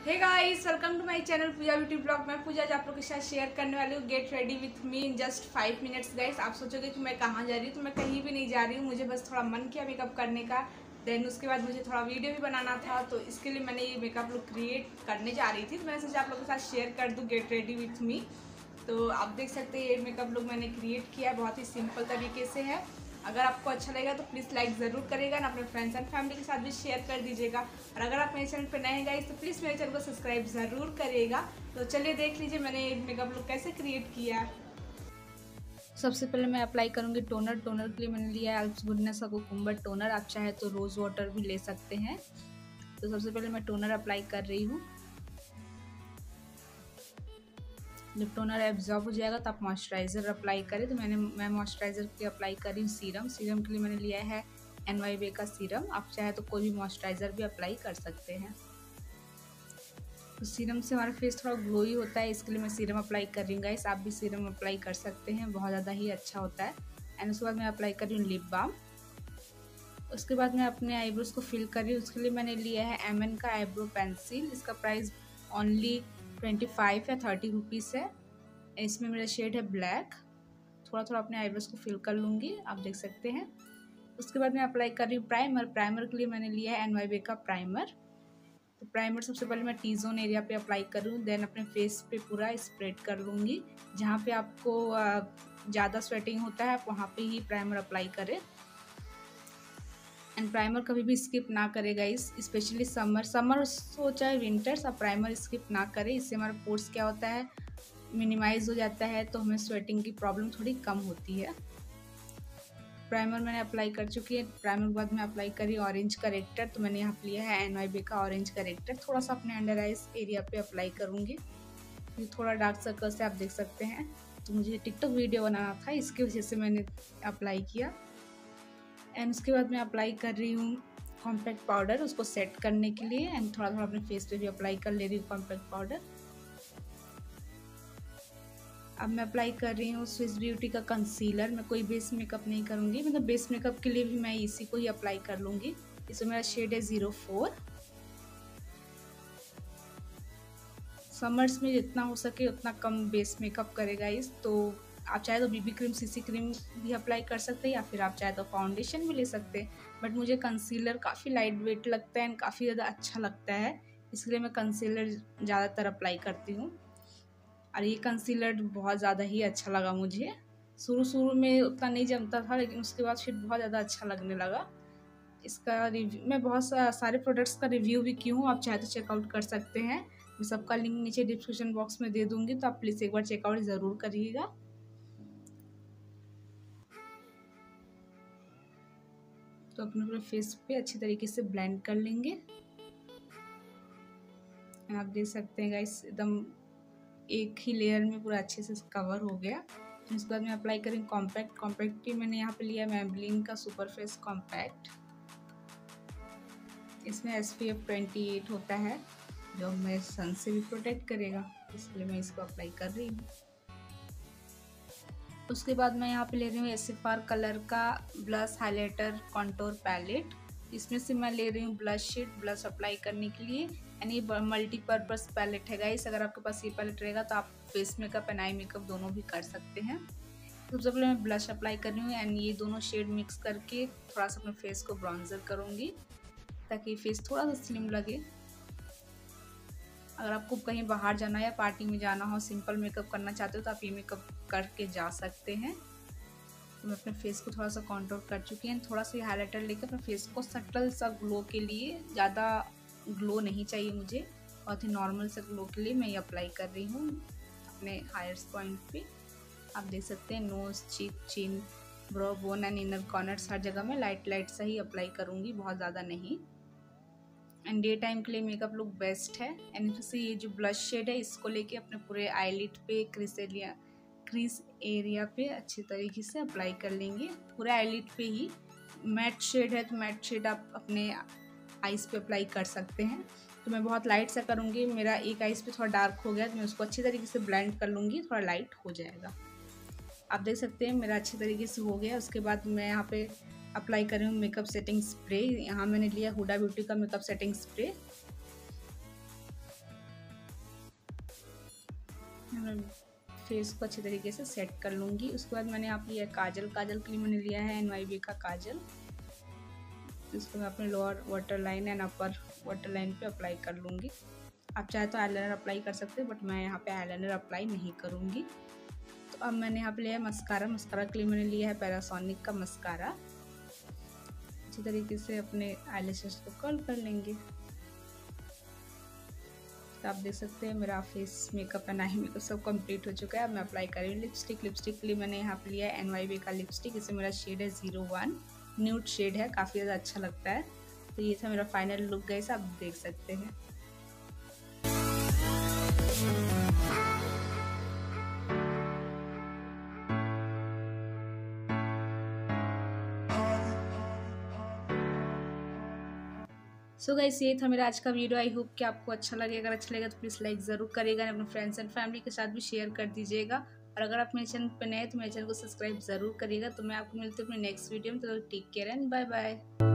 Hey guys, welcome to my channel Pooja beauty blog. मैं पूजा आज आप लोग के साथ शेयर करने वाली हूँ get ready with me in just 5 minutes. Guys, आप सोचोगे कि मैं कहाँ जा रही हूँ, तो मैं कहीं भी नहीं जा रही हूँ। मुझे बस थोड़ा मन किया मेकअप करने का। देन उसके बाद मुझे थोड़ा वीडियो भी बनाना था, तो इसके लिए मैंने ये मेकअप लुक क्रिएट करने जा रही थी। तो मैंने सोचा आप लोग के साथ शेयर कर दूँ गेट रेडी विथ मी। तो आप देख सकते हैं ये मेकअप लुक मैंने क्रिएट किया, बहुत ही सिंपल तरीके से है। अगर आपको अच्छा लगेगा तो प्लीज़ लाइक ज़रूर करेगा ना, अपने फ्रेंड्स एंड फैमिली के साथ भी शेयर कर दीजिएगा। और अगर आप मेरे चैनल पर नए हैं गाइस तो प्लीज़ मेरे चैनल को सब्सक्राइब ज़रूर करिएगा। तो चलिए देख लीजिए मैंने मेकअप लुक कैसे क्रिएट किया। सबसे पहले मैं अप्लाई करूंगी टोनर। टोनर के लिए मैंने लिया है एल्प्स गुडनेस का कुकुम्बर टोनर। आप चाहे तो रोज़ वाटर भी ले सकते हैं। तो सबसे पहले मैं टोनर अप्लाई कर रही हूँ। जब टोनर एब्जॉर्ब हो जाएगा तो आप मॉइस्चराइज़र अप्लाई करें। तो मैं मॉइस्चराइज़र की अप्लाई कर रही हूँ सीरम। सीरम के लिए मैंने लिया है NYB का सीरम। आप चाहे तो कोई भी मॉइस्चराइज़र भी अप्लाई कर सकते हैं। तो सीरम से हमारा फेस थोड़ा ग्लोई होता है, इसके लिए मैं सीरम अप्लाई कर रही हूँ गाइस। आप भी सीरम अप्लाई कर सकते हैं, बहुत ज़्यादा ही अच्छा होता है। एंड उसके बाद मैं अप्लाई कर रही हूँ लिप बाम। उसके बाद मैं अपने आईब्रोज को फिल कर रही हूँ। उसके लिए मैंने लिया है MN का आईब्रो पेंसिल। इसका प्राइस ओनली 25 या 30 रुपीज़ है। इसमें मेरा शेड है ब्लैक। थोड़ा थोड़ा अपने आईब्रोज को फिल कर लूँगी, आप देख सकते हैं। उसके बाद मैं अप्लाई कर रही हूँ प्राइमर। प्राइमर के लिए मैंने लिया है NYB का प्राइमर। तो प्राइमर सबसे पहले मैं टी जोन एरिया पे अप्लाई कर रही हूँ, देन अपने फेस पे पूरा स्प्रेड कर लूँगी। जहाँ पे आपको ज़्यादा स्वेटिंग होता है आप वहाँ पे ही प्राइमर अप्लाई करें। एंड प्राइमर कभी भी स्किप ना करें गाइस, स्पेशली समर हो चाहे विंटर्स, आप प्राइमर स्किप ना करें। इससे हमारा पोर्स क्या होता है, मिनिमाइज हो जाता है, तो हमें स्वेटिंग की प्रॉब्लम थोड़ी कम होती है। प्राइमर मैंने अप्लाई कर चुकी है। प्राइमर के बाद मैं अप्लाई करी ऑरेंज करेक्टर। तो मैंने यहाँ पे लिया है NYB का ऑरेंज करेक्टर। थोड़ा सा अपने अंडर आइज एरिया पे अप्लाई करूँगी। ये थोड़ा डार्क सर्कल से आप देख सकते हैं। तो मुझे टिकटॉक वीडियो बनाना था, इसकी वजह से मैंने अप्लाई किया। एंड उसके बाद मैं अप्लाई कर रही हूँ कॉम्पैक्ट पाउडर, उसको सेट करने के लिए। एंड थोड़ा थोड़ा अपने फेस पे भी अप्लाई कर ले रही हूँ कॉम्पैक्ट पाउडर। अब मैं अप्लाई कर रही हूँ स्विस ब्यूटी का कंसीलर। मैं कोई बेस मेकअप नहीं करूँगी, मतलब बेस मेकअप के लिए भी मैं इसी को ही अप्लाई कर लूँगी। इसमें मेरा शेड है 04। समर्स में जितना हो सके उतना कम बेस मेकअप करेगा इस। तो आप चाहे तो BB क्रीम CC क्रीम भी अप्लाई कर सकते हैं, या फिर आप चाहे तो फाउंडेशन भी ले सकते हैं। बट मुझे कंसीलर काफ़ी लाइट वेट लगता है एंड काफ़ी ज़्यादा अच्छा लगता है, इसलिए मैं कंसीलर ज़्यादातर अप्लाई करती हूँ। और ये कंसीलर बहुत ज़्यादा ही अच्छा लगा मुझे। शुरू में उतना नहीं जमता था, लेकिन उसके बाद फिर बहुत ज़्यादा अच्छा लगने लगा। इसका रिव्यू मैं बहुत सारे प्रोडक्ट्स का रिव्यू भी की हूँ, आप चाहे तो चेकआउट कर सकते हैं। मैं सबका लिंक नीचे डिस्क्रिप्शन बॉक्स में दे दूँगी, तो आप प्लीज़ एक बार चेकआउट ज़रूर करिएगा। तो अपने पूरे फेस पे अच्छी तरीके से ब्लेंड कर लेंगे। आप देख सकते हैं गाइस, एकदम एक ही लेयर में पूरा अच्छे से कवर हो गया। उसके बाद मैं अप्लाई करेंगे कॉम्पैक्ट। कॉम्पैक्ट की मैंने यहाँ पे लिया मैबलिन का सुपर फेस कॉम्पैक्ट। इसमें SPF 28 होता है, जो हमें सन से भी प्रोटेक्ट करेगा, इसलिए मैं इसको अप्लाई कर रही हूँ। उसके बाद मैं यहाँ पे ले रही हूँ SFR कलर का ब्लश हाइलाइटर कॉन्टोर पैलेट। इसमें से मैं ले रही हूँ ब्लश शेड, ब्लश अप्लाई करने के लिए। एंड ये मल्टीपर्पज़ पैलेट है गाइस। अगर आपके पास ये पैलेट रहेगा तो आप face makeup and eye makeup दोनों भी कर सकते हैं। सबसे पहले मैं ब्लश अप्लाई कर रही हूँ एंड ये दोनों शेड मिक्स करके थोड़ा सा अपने फेस को ब्राउन्जर करूँगी, ताकि फेस थोड़ा सा स्लिम लगे। अगर आपको कहीं बाहर जाना है या पार्टी में जाना हो, सिंपल मेकअप करना चाहते हो, तो आप ये मेकअप करके जा सकते हैं। तो मैं अपने फेस को थोड़ा सा कॉन्टोर कर चुकी हूँ। थोड़ा सा हाइलाइटर लेकर अपने फेस को सटल सा ग्लो के लिए, ज़्यादा ग्लो नहीं चाहिए मुझे, बहुत ही नॉर्मल सा ग्लो के लिए मैं ये अप्लाई कर रही हूँ अपने हाईएस्ट पॉइंट पे। आप देख सकते हैं nose, cheek, chin, brow bone and inner corners हर जगह में लाइट सा ही अप्लाई करूँगी, बहुत ज़्यादा नहीं। एंड डे टाइम के लिए मेकअप लुक बेस्ट है। एंड फिर से ये जो ब्लश शेड है इसको लेके अपने पूरे आईलिड पे क्रीज एरिया पे अच्छे तरीके से अप्लाई कर लेंगे, पूरे आईलिड पे ही। मैट शेड है तो मैट शेड आप अपने आईज पे अप्लाई कर सकते हैं। तो मैं बहुत लाइट सा करूँगी, मेरा एक आईज पे थोड़ा डार्क हो गया तो मैं उसको अच्छी तरीके से ब्लेंड कर लूँगी, थोड़ा लाइट हो जाएगा। आप देख सकते हैं मेरा अच्छी तरीके से हो गया। उसके बाद मैं यहाँ पे अप्लाई कर रही हूँ मेकअप सेटिंग स्प्रे। यहाँ मैंने लिया हुडा ब्यूटी का मेकअप सेटिंग स्प्रे। मैं फेस को अच्छे तरीके से सेट कर लूँगी। उसके बाद मैंने यहाँ लिया काजल। काजल के लिए मैंने लिया है NYB का काजल। तो इसको मैं अपने lower water line and upper water line पे अप्लाई कर लूँगी। आप चाहे तो आईलाइनर अप्लाई कर सकते हो, बट मैं यहाँ पे आईलाइनर अप्लाई नहीं करूँगी। तो अब मैंने यहाँ पे लिया है मस्कारा। मस्कारा के लिए मैंने लिया है पैरासोनिक का मस्कारा। अच्छी तरीके से अपने आईलैशेस को कर्ल कर लेंगे। तो आप देख सकते हैं मेरा face makeup and eye makeup सब कंप्लीट हो चुका है। अब मैं अप्लाई कर रही हूँ लिपस्टिक। लिपस्टिक के लिए मैंने यहाँ पे लिया है NYB का लिपस्टिक। इसे मेरा शेड है 01, न्यूड शेड है, काफ़ी ज़्यादा अच्छा लगता है। तो ये था मेरा फाइनल लुक गाइस, आप देख सकते हैं। सो गाइस, ये था मेरा आज का वीडियो। आई होप कि आपको अच्छा लगेगा। अगर अच्छा लगेगा तो प्लीज़ लाइक ज़रूर करिएगा, अपने फ्रेंड्स एंड फैमिली के साथ भी शेयर कर दीजिएगा। और अगर आप मेरे चैनल पर नए हैं तो मेरे चैनल को सब्सक्राइब ज़रूर करिएगा। तो मैं आपको मिलती हूँ अपने नेक्स्ट वीडियो में। तो take care and bye bye.